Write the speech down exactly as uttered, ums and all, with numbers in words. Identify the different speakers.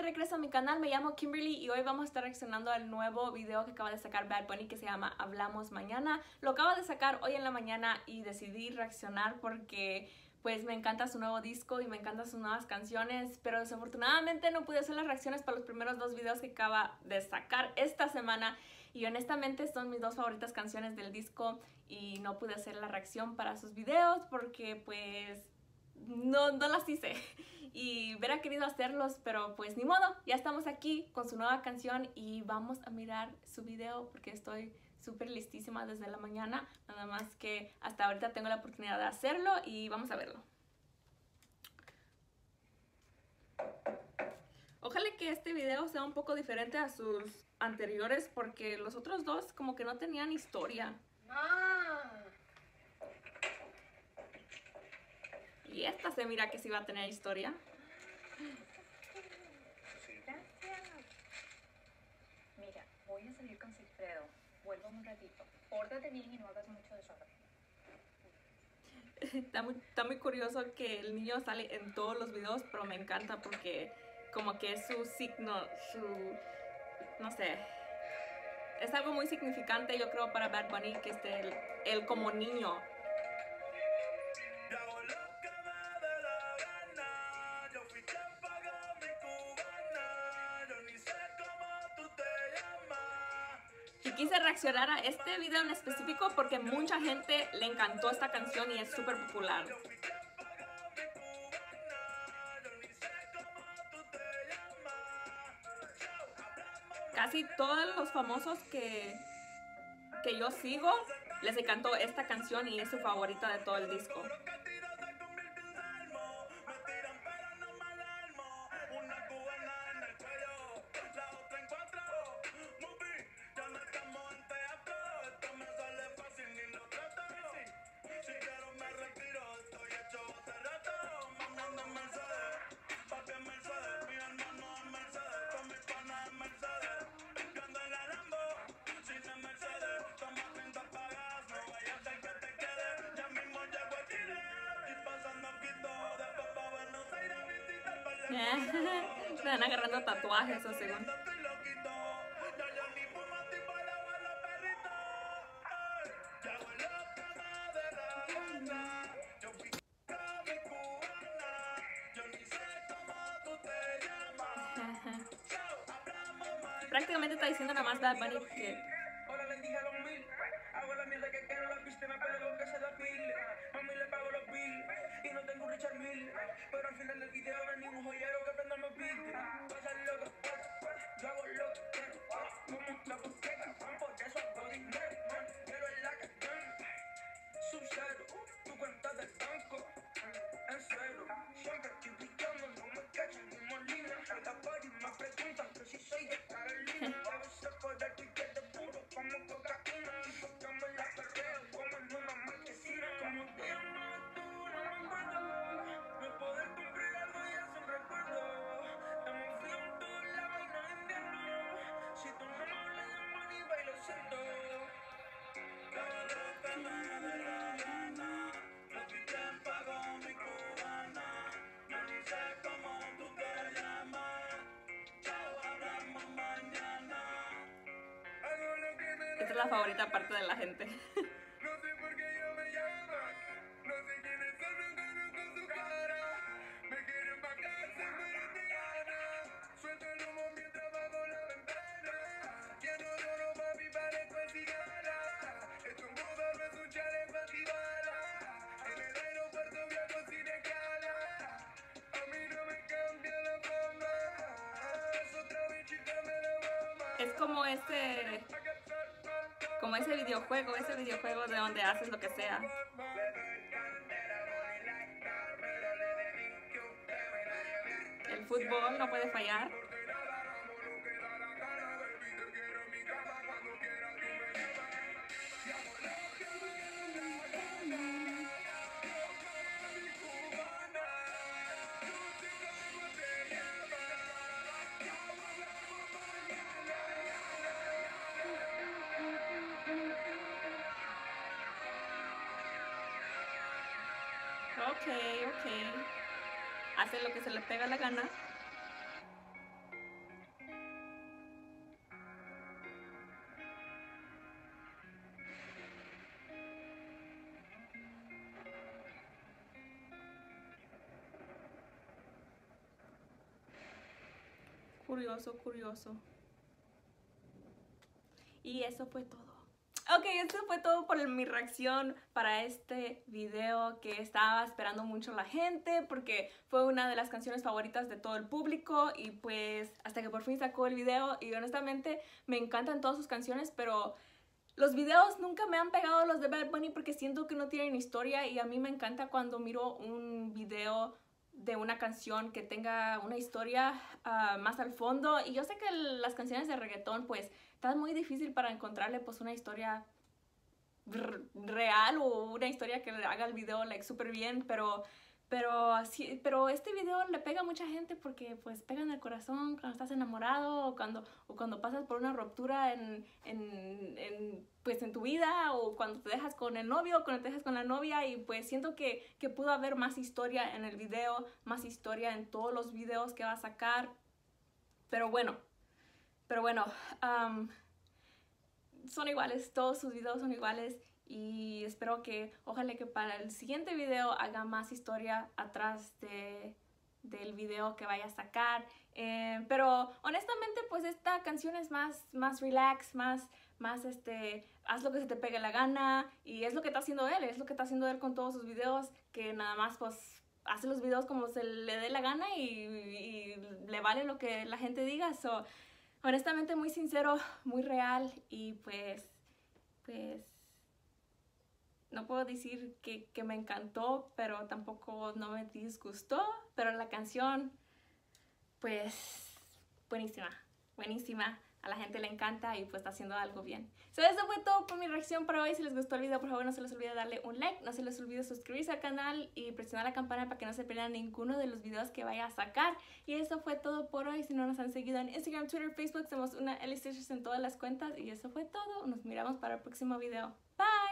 Speaker 1: de regreso a mi canal, me llamo Kimberly y hoy vamos a estar reaccionando al nuevo video que acaba de sacar Bad Bunny que se llama Hablamos Mañana. Lo acaba de sacar hoy en la mañana y decidí reaccionar porque pues me encanta su nuevo disco y me encantan sus nuevas canciones, pero desafortunadamente no pude hacer las reacciones para los primeros dos videos que acaba de sacar esta semana y honestamente son mis dos favoritas canciones del disco y no pude hacer la reacción para sus videos porque pues no, no las hice y hubiera querido hacerlos, pero pues ni modo, ya estamos aquí con su nueva canción y vamos a mirar su video porque estoy súper listísima desde la mañana, nada más que hasta ahorita tengo la oportunidad de hacerlo y vamos a verlo. Ojalá que este video sea un poco diferente a sus anteriores porque los otros dos como que no tenían historia.
Speaker 2: Ah.
Speaker 1: Y esta se mira que sí va a tener historia.
Speaker 2: Gracias. Mira, voy a salir con Sigfredo. Vuelvo en un ratito. Pórtate bien y no hagas mucho desorden.
Speaker 1: Está muy, está muy curioso que el niño sale en todos los videos, pero me encanta porque como que es su signo, su... no sé. Es algo muy significante, yo creo, para Bad Bunny que esté él, él como niño. Y quise reaccionar a este video en específico porque mucha gente le encantó esta canción y es súper popular. Casi todos los famosos que, que yo sigo les encantó esta canción y es su favorita de todo el disco. Se van agarrando tatuajes o según. Prácticamente está diciendo nada más Bad Bunny que
Speaker 3: ahora le dije a los mil, hago la mierda que quiero, la viste, me pego que se da pil. Mami le pago los bills y no tengo un Richard Mille, pero al final del video venía un joyero que prenda mi beat. Pasa loco, yo hago lo que quiero, como la boqueta, por eso hago dinero, quiero en la calle, sub-cero, tu cuenta del banco, en cero, siempre estoy brillando, no me cachan ni molina, esta party me preguntan que si soy de Carolina, debe ser por el ticket de puro como cocaína, enfocamos en la perreo como en una marquesina, como te llamas tú, no me acuerdo, no poder cumplir algo ya es un recuerdo, estamos fríos en todos lados y no es invierno, si tú no me hablas de money, bailo siento.
Speaker 1: esta es la favorita parte de la gente.
Speaker 3: No sé por qué yo me llaman, no sé quiénes son, no conozco su cara. Me quieren pa' casa, pero te gana. Suelto el humo mientras bajo la ventana. Lleno de oro, papi, parezco el cigala. Esto un boda, no es un chaleco antibala. En el aeropuerto viajo sin escala. A mí no me cambia la forma. Es otra bichita, me la mama.
Speaker 1: Es como ese... como ese videojuego, ese videojuego de donde haces lo que sea. El fútbol no puede fallar. Ok, ok. Hace lo que se le pega la gana. curioso, curioso. Y eso fue todo. Ok, eso fue todo por mi reacción para este video que estaba esperando mucho la gente porque fue una de las canciones favoritas de todo el público y pues hasta que por fin sacó el video y honestamente me encantan todas sus canciones, pero los videos nunca me han pegado los de Bad Bunny porque siento que no tienen historia y a mí me encanta cuando miro un video de una canción que tenga una historia uh, más al fondo. Y yo sé que las canciones de reggaetón pues está muy difícil para encontrarle pues una historia real o una historia que le haga el video like súper bien, pero pero sí, pero este video le pega a mucha gente porque pues pega en el corazón cuando estás enamorado o cuando, o cuando pasas por una ruptura en, en, en, pues en tu vida o cuando te dejas con el novio o cuando te dejas con la novia y pues siento que, que pudo haber más historia en el video, más historia en todos los videos que va a sacar, pero bueno, pero bueno, um, son iguales, todos sus videos son iguales. Y espero que, ojalá que para el siguiente video haga más historia atrás de, del video que vaya a sacar. Eh, pero honestamente, pues esta canción es más, más relax, más, más este, haz lo que se te pegue la gana. Y es lo que está haciendo él, es lo que está haciendo él con todos sus videos, que nada más pues hace los videos como se le dé la gana y, y le vale lo que la gente diga. So, honestamente muy sincero, muy real y pues, pues... no puedo decir que, que me encantó, pero tampoco no me disgustó. Pero la canción, pues, buenísima, buenísima. A la gente le encanta y pues está haciendo algo bien. So, eso fue todo por mi reacción para hoy. Si les gustó el video, por favor no se les olvide darle un like. No se les olvide suscribirse al canal y presionar la campana para que no se pierdan ninguno de los videos que vaya a sacar. Y eso fue todo por hoy. Si no nos han seguido en Instagram, Twitter, Facebook, somos una Ellie Stitches en todas las cuentas. Y eso fue todo. Nos miramos para el próximo video. Bye!